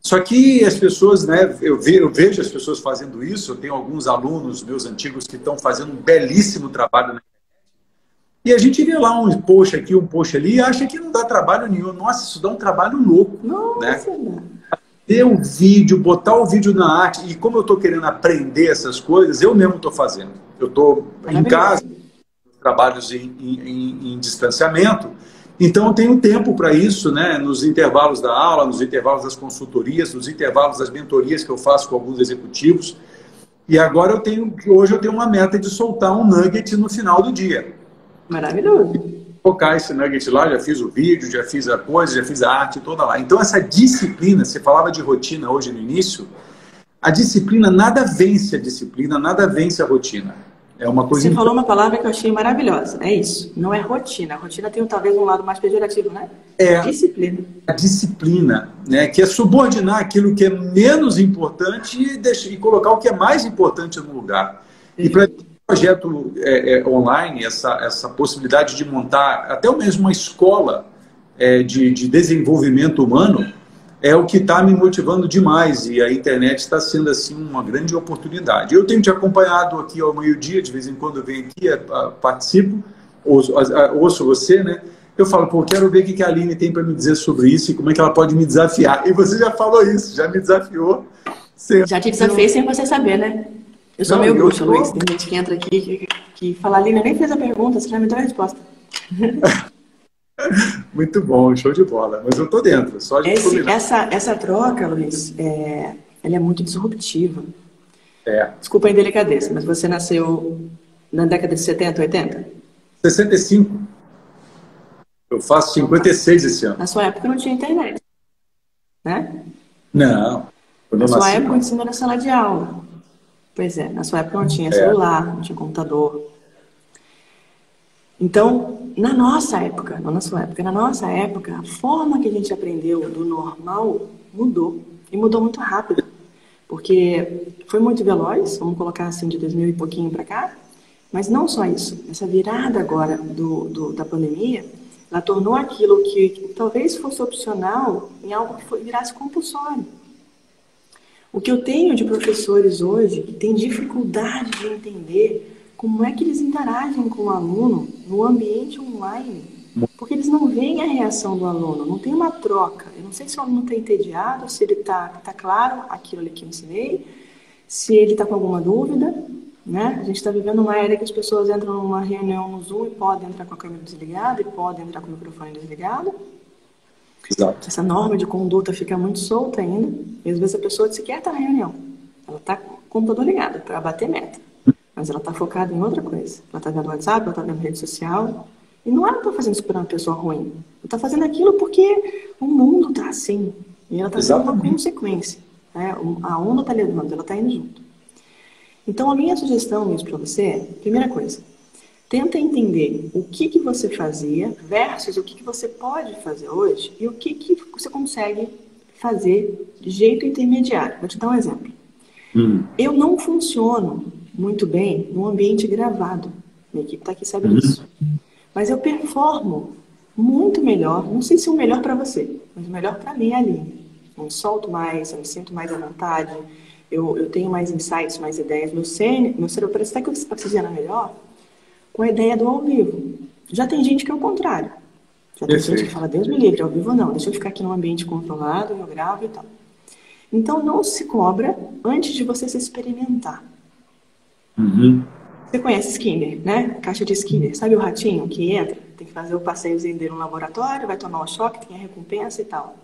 Só que as pessoas, né, eu, ve, eu vejo as pessoas fazendo isso, eu tenho alguns alunos meus antigos que estão fazendo um belíssimo trabalho, né? E a gente vê lá um post aqui, um post ali, e acha que não dá trabalho nenhum. Nossa, isso dá um trabalho louco, Nossa, né? Ter o vídeo, botar o vídeo na arte, e como eu estou querendo aprender essas coisas, eu mesmo estou fazendo. Eu estou em casa, trabalhos em, em, em distanciamento, então eu tenho tempo para isso, né? Nos intervalos da aula, nos intervalos das consultorias, nos intervalos das mentorias que eu faço com alguns executivos. E agora eu tenho, hoje eu tenho uma meta de soltar um nugget no final do dia. Maravilhoso. Colocar esse nugget lá, já fiz o vídeo, já fiz a coisa, já fiz a arte toda lá. Então essa disciplina, você falava de rotina hoje no início, a disciplina, nada vence a disciplina, nada vence a rotina. É uma coisa. Você falou uma palavra que eu achei maravilhosa, é isso, não é rotina. A rotina tem talvez um lado mais pejorativo, né? É disciplina. A disciplina, né? Que é subordinar aquilo que é menos importante e, deixar, e colocar o que é mais importante no lugar. E para projeto é, é, online, essa, essa possibilidade de montar até mesmo uma escola é, de, de desenvolvimento humano é o que está me motivando demais, e a internet está sendo assim uma grande oportunidade. Eu tenho te acompanhado aqui ao meio-dia, de vez em quando eu venho aqui, a, a, participo, ouço, a, a, ouço você, né? Eu falo, pô, quero ver o que a Aline tem para me dizer sobre isso e como é que ela pode me desafiar. E você já falou isso, já me desafiou. Sempre. Já te desafiei sem você saber, né? Eu sou Não, meio bruxa, Luiz. Tem gente que entra aqui que, que fala, Aline, nem fez a pergunta, você já me deu a resposta. Muito bom, show de bola. Mas eu tô dentro, só de Esse, essa, essa troca, Luiz, é, ela é muito disruptiva. É. Desculpa a indelicadeza, mas você nasceu na década de setenta, oitenta? sessenta e cinco. Eu faço cinquenta e seis esse ano. Na sua época não tinha internet, né? Não. Na sua nasci, época não. O ensino era sala de aula. Pois é, na sua época não tinha celular, é. não tinha computador. Então, na nossa época, não na sua época, na nossa época, a forma que a gente aprendeu do normal mudou. E mudou muito rápido. Porque foi muito veloz, vamos colocar assim, de dois mil e pouquinho para cá. Mas não só isso. Essa virada agora do, do, da pandemia, ela tornou aquilo que, que talvez fosse opcional em algo que foi, virasse compulsório. O que eu tenho de professores hoje que têm dificuldade de entender como é que eles interagem com o aluno no ambiente online. Porque eles não veem a reação do aluno, não tem uma troca. Eu não sei se o aluno está entediado, se ele está tá claro aquilo ali que eu ensinei, se ele está com alguma dúvida. Né? A gente está vivendo uma era que as pessoas entram numa reunião no Zoom e podem entrar com a câmera desligada e podem entrar com o microfone desligado. Exato. Essa norma de conduta fica muito solta ainda. E às vezes a pessoa sequer está na reunião. Ela está com o computador ligado para bater meta. Mas ela está focada em outra coisa. Ela está vendo WhatsApp, ela está vendo rede social. E não ela está fazendo isso por uma pessoa ruim. Ela está fazendo aquilo porque o mundo está assim. E ela está sendo uma consequência. Né? A onda está levando, ela está indo junto. Então, a minha sugestão, Luiz, para você é, primeira coisa, tenta entender o que, que você fazia versus o que, que você pode fazer hoje e o que, que você consegue fazer de jeito intermediário. Vou te dar um exemplo. Hum. Eu não funciono muito bem no ambiente gravado. Minha equipe está aqui, sabe hum. disso. Mas eu performo muito melhor, não sei se é o melhor para você, mas o melhor para mim é ali. Eu me solto mais, eu me sinto mais à vontade. Eu, eu tenho mais insights, mais ideias. Meu cérebro, meu cérebro parece até que oxigena melhor com a ideia do ao vivo. Já tem gente que é o contrário. Já tem gente que fala, Deus me livre, ao vivo não. Deixa eu ficar aqui num ambiente controlado, eu gravo e tal. Então, não se cobra antes de você se experimentar. Uhum. Você conhece Skinner, né? Caixa de Skinner. Sabe o ratinho que entra? Tem que fazer o passeiozinho dele no laboratório, vai tomar o choque, tem a recompensa e tal.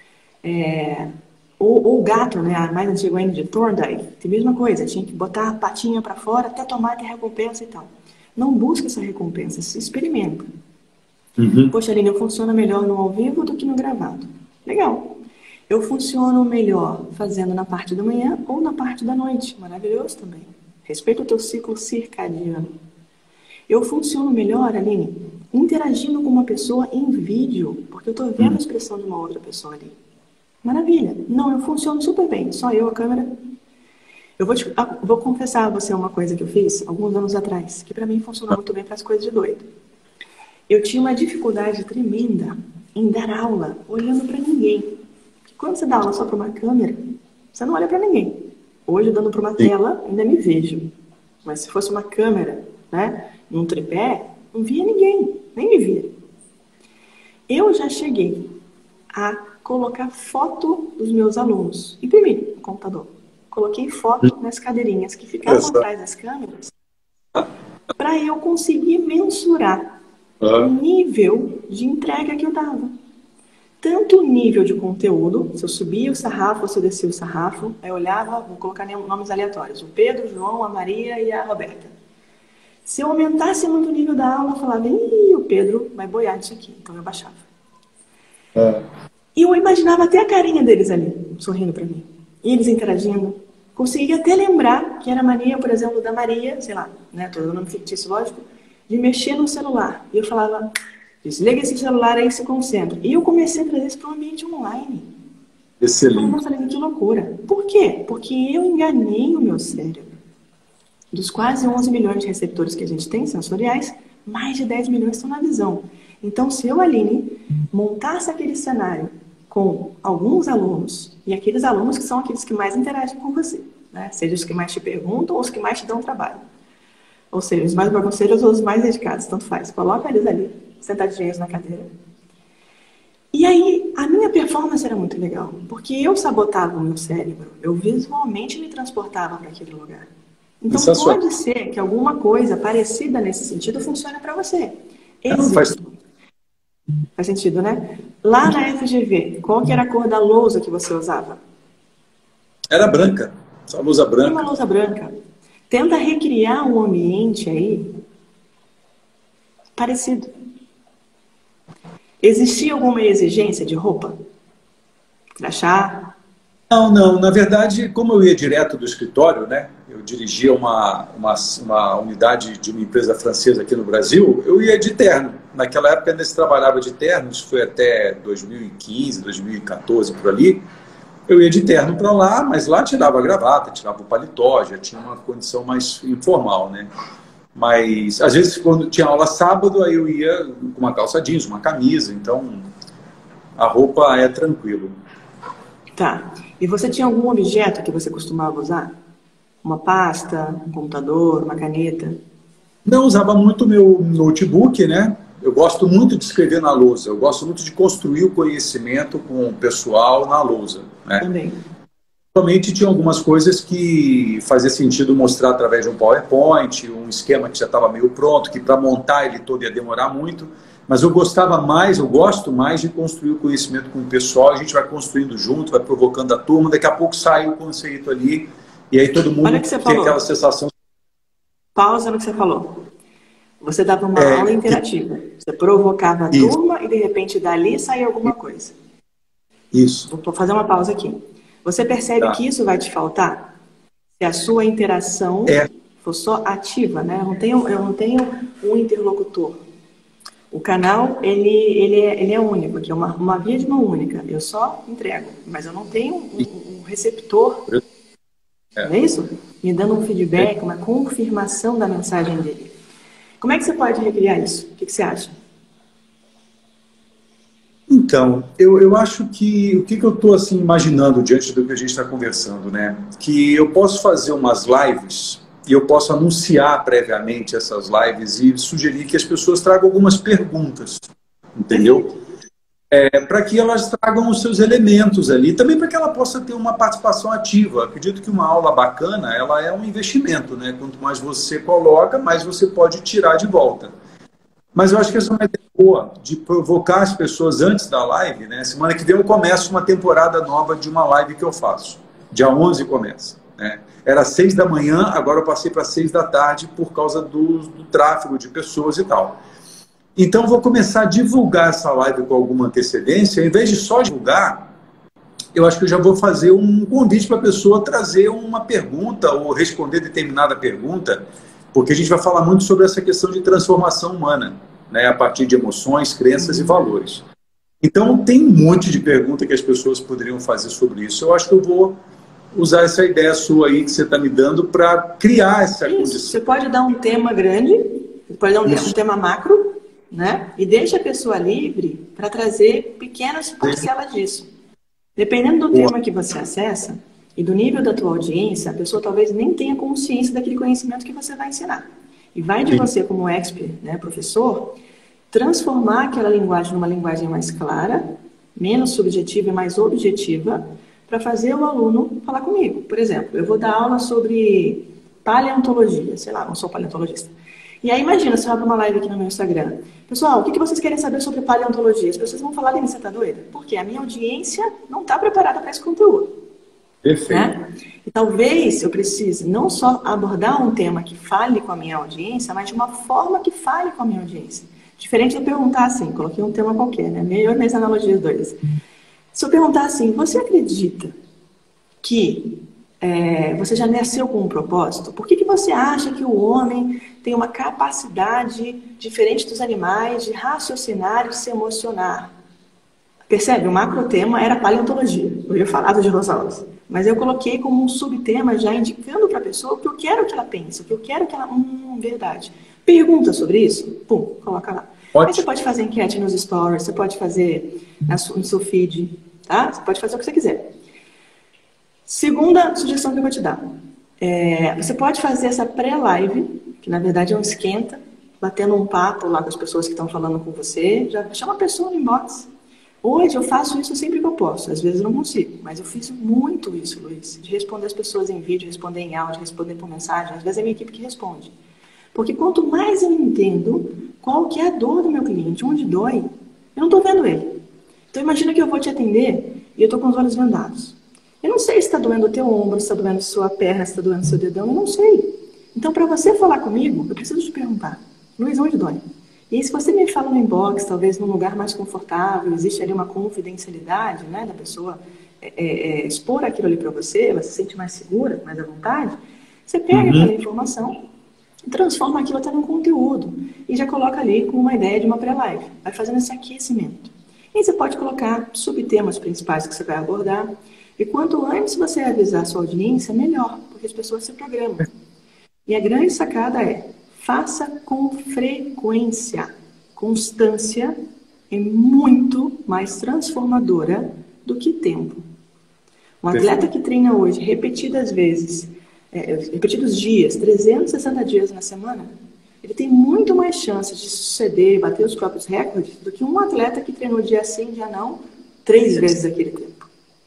É... Ou o gato, né, a mais antiga ainda de Thorndike, tem a mesma coisa, tinha que botar a patinha para fora até tomar ter recompensa e tal. Não busca essa recompensa, se experimenta. Uhum. Poxa, Aline, eu funciono melhor no ao vivo do que no gravado. Legal. Eu funciono melhor fazendo na parte da manhã ou na parte da noite. Maravilhoso também. Respeita o teu ciclo circadiano. Eu funciono melhor, Aline, interagindo com uma pessoa em vídeo, porque eu estou vendo a expressão de uma outra pessoa ali. Maravilha. Não, eu funciono super bem. Só eu, a câmera. Eu vou, te, ah, vou confessar a você uma coisa que eu fiz alguns anos atrás, que para mim funcionou muito bem para as coisas de doido. Eu tinha uma dificuldade tremenda em dar aula olhando para ninguém. quando você dá aula só para uma câmera, você não olha para ninguém. Hoje, dando para uma tela, ainda me vejo. Mas se fosse uma câmera, né, num tripé, não via ninguém, nem me via. Eu já cheguei a colocar foto dos meus alunos, imprimir no computador. Coloquei foto nas cadeirinhas que ficavam atrás das câmeras para eu conseguir mensurar o nível de entrega que eu dava. Tanto o nível de conteúdo, se eu subia o sarrafo ou se eu descia o sarrafo, aí eu olhava, vou colocar nomes aleatórios, o Pedro, o João, a Maria e a Roberta. Se eu aumentasse muito o nível da aula, eu falava, ih, o Pedro vai boiar nisso aqui, então eu baixava. É. E eu imaginava até a carinha deles ali, sorrindo para mim. E eles interagindo. Conseguia até lembrar que era mania, por exemplo, da Maria, sei lá, né, todo nome fictício, lógico, de mexer no celular. E eu falava, desliga esse celular aí e se concentra. E eu comecei a trazer isso para o ambiente online. Excelente. Eu falei, que loucura. Por quê? Porque eu enganei o meu cérebro. Dos quase onze milhões de receptores que a gente tem, sensoriais, mais de dez milhões estão na visão. Então, se eu, Aline, montasse aquele cenário com alguns alunos, e aqueles alunos que são aqueles que mais interagem com você, né? Seja os que mais te perguntam ou os que mais te dão trabalho. Ou seja, os mais bagunceiros ou os mais dedicados, tanto faz. Coloca eles ali, sentadinhos na cadeira. E aí, a minha performance era muito legal, porque eu sabotava o meu cérebro, eu visualmente me transportava para aquele lugar. Então, isso pode é ser que alguma coisa parecida nesse sentido funcione para você. Exemplo. Faz... faz sentido, né? Lá na F G V, qual que era a cor da lousa que você usava? Era branca, só lousa branca. Uma lousa branca. Tenta recriar um ambiente aí parecido. Existia alguma exigência de roupa? Crachá? Não, não. Na verdade, como eu ia direto do escritório, né? Eu dirigia uma, uma, uma unidade de uma empresa francesa aqui no Brasil, eu ia de terno. Naquela época ainda se trabalhava de terno, isso foi até dois mil e quinze, dois mil e quatorze, por ali. Eu ia de terno para lá, mas lá tirava a gravata, tirava o paletó, já tinha uma condição mais informal, né? Mas, às vezes, quando tinha aula sábado, aí eu ia com uma calça jeans, uma camisa, então a roupa é tranquilo. Tá. E você tinha algum objeto que você costumava usar? Uma pasta, um computador, uma caneta? Não, usava muito meu notebook, né? Eu gosto muito de escrever na lousa, eu gosto muito de construir o conhecimento com o pessoal na lousa, né? Também. Realmente tinha algumas coisas que fazia sentido mostrar através de um PowerPoint, um esquema que já estava meio pronto, que para montar ele todo ia demorar muito, mas eu gostava mais, eu gosto mais de construir o conhecimento com o pessoal, a gente vai construindo junto, vai provocando a turma, daqui a pouco sai o conceito ali, e aí todo mundo tem falou. Aquela sensação. Pausa no que você falou. Você dava uma é, aula interativa, você provocava a isso. turma e de repente dali saía alguma coisa. Isso. Vou fazer uma pausa aqui. Você percebe tá. que isso vai te faltar? Se a sua interação é. for só ativa, né? Eu não tenho, eu não tenho um interlocutor. O canal, ele, ele, é, ele é único, aqui é uma, uma via de mão única. Eu só entrego, mas eu não tenho um, um receptor, é. não é isso? Me dando um feedback, uma confirmação da mensagem dele. Como é que você pode recriar isso? O que, que você acha? Então, eu, eu acho que o que, que eu estou assim, imaginando diante do que a gente está conversando, né? Que eu posso fazer umas lives e eu posso anunciar previamente essas lives e sugerir que as pessoas tragam algumas perguntas, entendeu? É, para que elas tragam os seus elementos ali, também para que ela possa ter uma participação ativa. Acredito que uma aula bacana, ela é um investimento, né? Quanto mais você coloca, mais você pode tirar de volta. Mas eu acho que essa é uma ideia boa, de provocar as pessoas antes da live, né? Semana que vem eu começo uma temporada nova de uma live que eu faço. Dia onze começa, né? Era seis da manhã, agora eu passei para seis da tarde por causa do, do tráfego de pessoas e tal. Então eu vou começar a divulgar essa live com alguma antecedência. Em vez de só divulgar, eu acho que eu já vou fazer um convite para a pessoa trazer uma pergunta ou responder determinada pergunta, porque a gente vai falar muito sobre essa questão de transformação humana, né, a partir de emoções, crenças e valores. Então, tem um monte de pergunta que as pessoas poderiam fazer sobre isso. Eu acho que eu vou usar essa ideia sua aí que você está me dando para criar essa isso. condição. Você pode dar um tema grande, você pode dar um, um tema macro, né? E deixa a pessoa livre para trazer pequenas parcelas disso. Dependendo do tema que você acessa e do nível da tua audiência, a pessoa talvez nem tenha consciência daquele conhecimento que você vai ensinar. E vai de você, como expert, né, professor, transformar aquela linguagem numa linguagem mais clara, menos subjetiva e mais objetiva, para fazer o aluno falar comigo. Por exemplo, eu vou dar aula sobre paleontologia, sei lá, não sou paleontologista. E aí imagina, se eu abro uma live aqui no meu Instagram. Pessoal, o que vocês querem saber sobre paleontologia? As pessoas vão falar, Aline, você está doida? Porque a minha audiência não está preparada para esse conteúdo. Perfeito. Né? E talvez eu precise não só abordar um tema que fale com a minha audiência, mas de uma forma que fale com a minha audiência. Diferente de eu perguntar assim, coloquei um tema qualquer, né? Meio minhas analogias doidas. Se eu perguntar assim, você acredita que é, você já nasceu com um propósito? Por que, que você acha que o homem tem uma capacidade diferente dos animais de raciocinar e se emocionar? Percebe? O macro tema era paleontologia. Eu ia falar dos dinossauros. Mas eu coloquei como um subtema já indicando para a pessoa o que eu quero que ela pense, o que eu quero que ela... Hum, verdade. Pergunta sobre isso? Pum, coloca lá. Aí você pode fazer enquete nos stories, você pode fazer no seu feed, tá? Você pode fazer o que você quiser. Segunda sugestão que eu vou te dar. É, você pode fazer essa pré-live, que na verdade é um esquenta, batendo um papo lá com as pessoas que estão falando com você. Já chama a pessoa no inbox. Hoje eu faço isso sempre que eu posso. Às vezes eu não consigo, mas eu fiz muito isso, Luiz. De responder as pessoas em vídeo, responder em áudio, responder por mensagem. Às vezes é a minha equipe que responde. Porque quanto mais eu entendo qual que é a dor do meu cliente, onde dói, eu não estou vendo ele. Então imagina que eu vou te atender e eu estou com os olhos vendados. Eu não sei se está doendo o teu ombro, se está doendo a sua perna, se está doendo o seu dedão, eu não sei. Então para você falar comigo, eu preciso te perguntar, Luiz, onde dói? E aí, se você me fala no inbox, talvez num lugar mais confortável, existe ali uma confidencialidade, né, da pessoa é, é, expor aquilo ali para você, ela se sente mais segura, mais à vontade, você pega uhum. aquela informação, transforma aquilo até num conteúdo e já coloca ali com uma ideia de uma pré-live. Vai fazendo esse aquecimento. E aí você pode colocar subtemas principais que você vai abordar. E quanto antes você avisar a sua audiência, melhor, porque as pessoas se programam. E a grande sacada é, faça com frequência. Constância é muito mais transformadora do que tempo. Um atleta que treina hoje repetidas vezes, é, repetidos dias, trezentos e sessenta dias na semana, ele tem muito mais chances de suceder, bater os próprios recordes, do que um atleta que treinou dia sim, dia não, três vezes aquele tempo.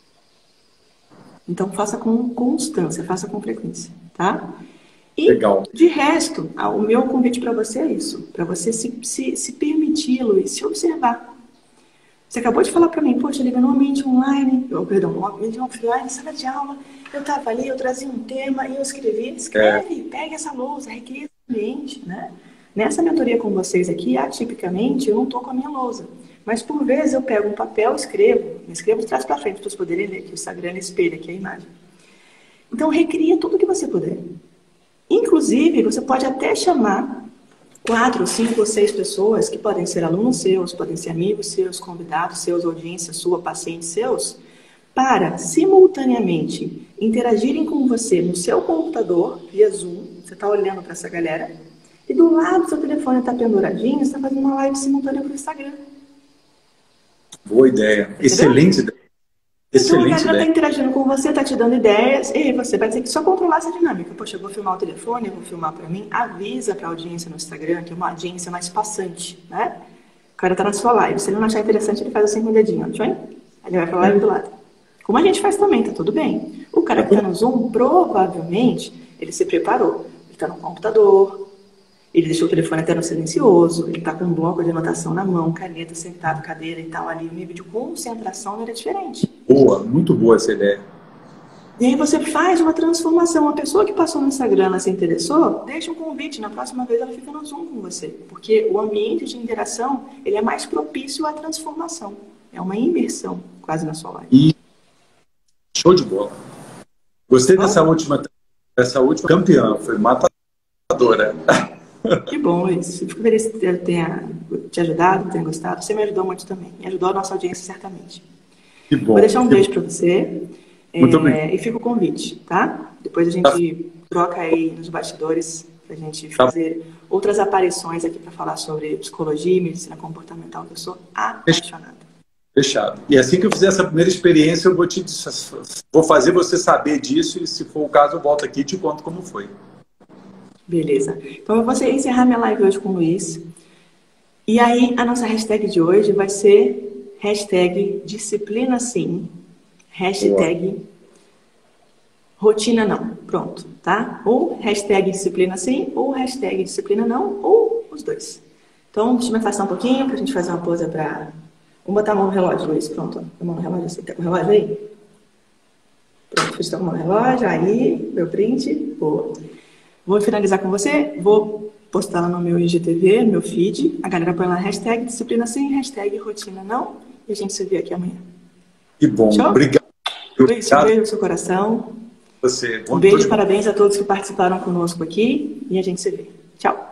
Então, faça com constância, faça com frequência, tá? E, legal. De resto, o meu convite para você é isso, para você se, se, se permitir, Luiz, se observar. Você acabou de falar para mim, poxa, liga no ambiente online, oh, perdão, no ambiente offline, sala de aula, eu estava ali, eu trazia um tema e eu escrevi. Escreve, é. Pega essa lousa, recria esse ambiente, né? Nessa mentoria com vocês aqui, atipicamente, eu não estou com a minha lousa. Mas, por vezes, eu pego um papel, escrevo, escrevo de trás para frente, para vocês poderem ler, que o Instagram espelha aqui a imagem. Então, recria tudo que você puder. Inclusive, você pode até chamar quatro, cinco ou seis pessoas, que podem ser alunos seus, podem ser amigos seus, convidados seus, audiência sua, pacientes seus, para, simultaneamente, interagirem com você no seu computador, via Zoom, você está olhando para essa galera, e do lado do seu telefone está penduradinho, você está fazendo uma live simultânea para o Instagram. Boa ideia. Entendeu? Excelente ideia. Então, o cara já está interagindo com você, está te dando ideias, e você vai ter que só controlar essa dinâmica. Poxa, eu vou filmar o telefone, eu vou filmar para mim, avisa para a audiência no Instagram, que é uma audiência mais passante, né? O cara está na sua live, se ele não achar interessante, ele faz assim com o dedinho, ó, aí ele vai para a live do lado. Como a gente faz também, tá tudo bem. O cara que está no Zoom, provavelmente, ele se preparou. Ele está no computador, ele deixou o telefone até no silencioso, ele está com um bloco de anotação na mão, caneta, sentado, cadeira e tal, ali o nível de concentração era diferente. Boa, muito boa essa ideia. E aí você faz uma transformação. A pessoa que passou no Instagram, ela se interessou, deixa um convite, na próxima vez ela fica no Zoom com você. Porque o ambiente de interação, ele é mais propício à transformação. É uma imersão, quase na sua live. E show de bola. Gostei oh. dessa última, dessa última campeã, foi matadora. Que bom, Luiz. Fico feliz que eu tenha te ajudado, tenha gostado. Você me ajudou muito também. Me ajudou a nossa audiência, certamente. Que bom. Vou deixar um beijo para você. Muito é, bem. E fica o convite, tá? Depois a gente tá. troca aí nos bastidores pra gente fazer tá. outras aparições aqui para falar sobre psicologia e medicina comportamental, que eu sou apaixonada. Fechado. E assim que eu fizer essa primeira experiência, eu vou, te, vou fazer você saber disso e, se for o caso, eu volto aqui e te conto como foi. Beleza. Então, eu vou encerrar minha live hoje com o Luiz. E aí, a nossa hashtag de hoje vai ser hashtag disciplina sim, hashtag Boa. rotina não. Pronto, tá? Ou hashtag disciplina sim, ou hashtag disciplina não, ou os dois. Então, deixa eu me afastar um pouquinho para a gente fazer uma pose para... Vamos botar a mão no relógio, Luiz. Pronto. A mão no relógio. Você tá com o relógio aí? Pronto, fiz a mão no relógio. Aí, meu print. Boa. Vou finalizar com você. Vou postar lá no meu I G T V, no meu feed. A galera põe lá hashtag disciplina sim, hashtag rotina não. E a gente se vê aqui amanhã. Que bom. Show? Obrigado. Luiz, um beijo no seu coração. Você. Um beijo e parabéns a todos que participaram conosco aqui. E a gente se vê. Tchau.